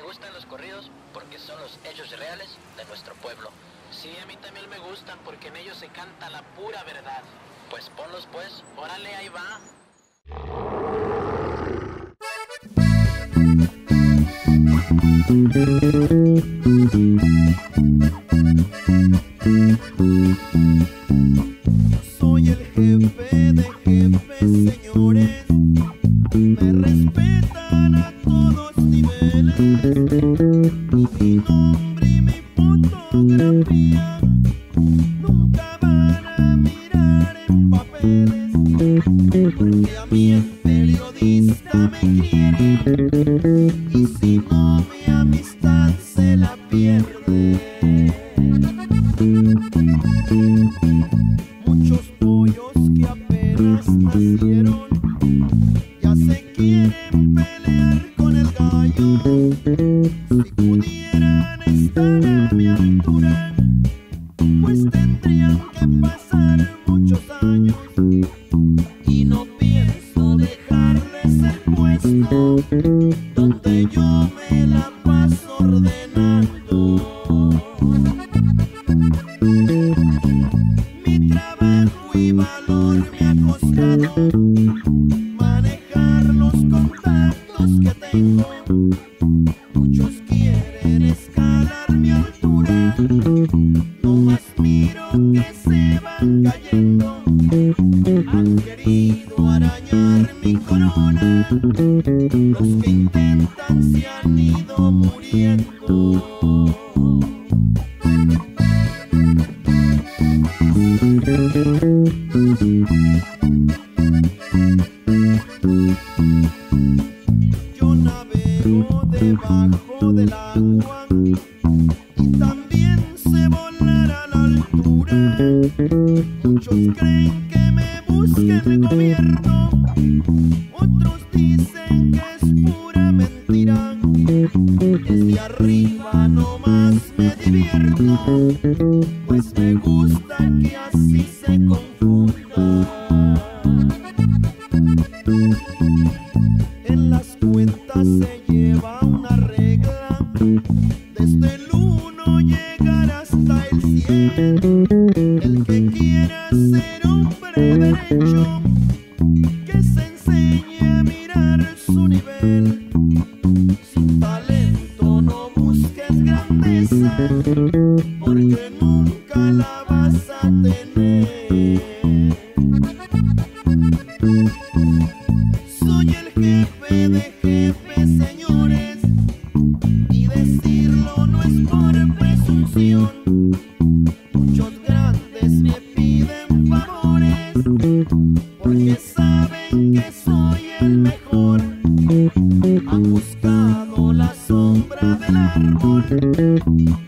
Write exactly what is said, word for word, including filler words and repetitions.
gustan los corridos porque son los hechos reales de nuestro pueblo. Sí, a mí también me gustan porque en ellos se canta la pura verdad. Pues ponlos pues. Órale, ahí va. Soy el jefe de jefes, señores. Me respetan a todos niveles. Y mi nombre y mi fotografía nunca van a mirar en papeles. Porque a mí el periodista me quiere. Y si no, mi amistad se la pierde. Muchos pollos que apenas nacieron ya se quieren pelear con el gallo. Si pudieran estar a mi altura, pues tendrían que pasar muchos años. Y no pienso dejarles el puesto donde yo me la paso ordenando. Mi trabajo y valor me ha costado manejar los contactos que tengo. Muchos quieren escalar mi altura, nomás miro que se van cayendo. Han querido arañar mi corona, los que intentan se han ido muriendo. Yo navego debajo del agua y también sé volar a la altura. Muchos creen que me busca el gobierno, otros dicen que es pura mentira. Desde arriba nomás me divierto, pues me gusta que así se confunda. En las cuentas se lleva una regla, desde el uno llegar hasta el cien. El que quiera ser hombre derecho, que se enseñe a mirar su nivel. Sin talento no busques grandeza, porque nunca la vas a tener. Soy el jefe de jefes, señores, y decirlo no es por presunción. Muchos grandes me piden favores, porque saben que soy el mejor. Han buscado la sombra del árbol